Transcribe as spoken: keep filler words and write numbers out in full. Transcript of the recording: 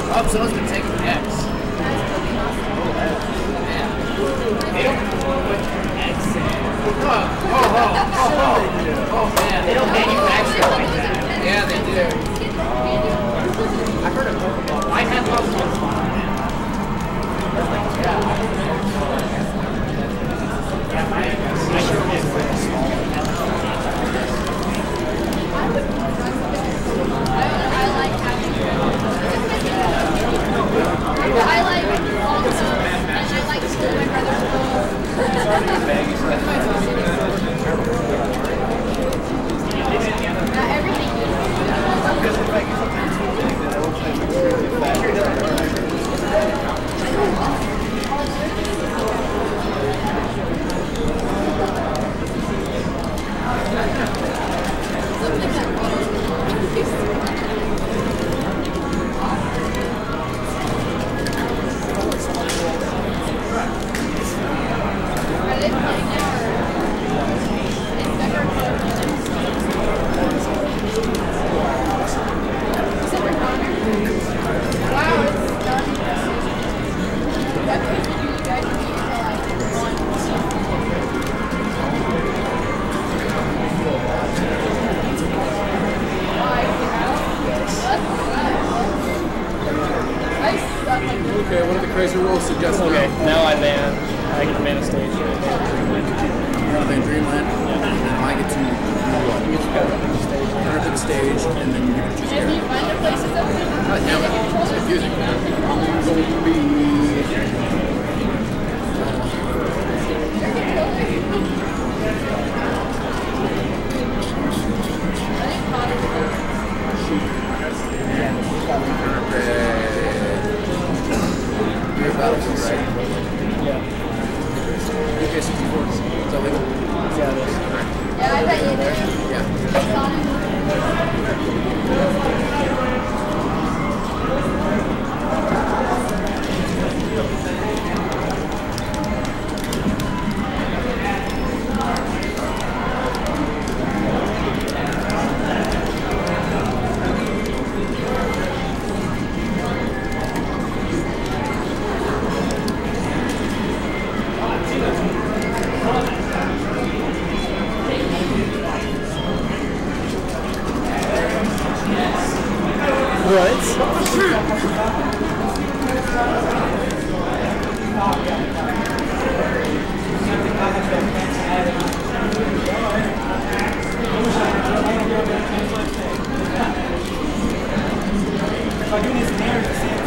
Oh, someone's been taking X. Oh, man. They don't put X in. Oh, oh, oh, oh, oh, oh, man. They don't manufacture it like that. Yeah, they do. I've heard of Pokeball. I had Pokeball. Yeah. Yeah, I, I sure did. I like having I like all the stuff, and I like to school my brother's Not everything Okay, what are the crazy rules suggested? Okay, now I ban. I get to ban a stage. You're gonna ban Dreamland, and then I get to do what? You just gotta pick the stage. Turn up to the stage, and then you get to choose Can you find the places that we God damn it, it's confusing. I'm going to be... You're Battlefield, right? Yeah. U K sixty-four. Is that legal? Yeah, it is. Yeah, I bet you do. Yeah. What? If I do this narrative,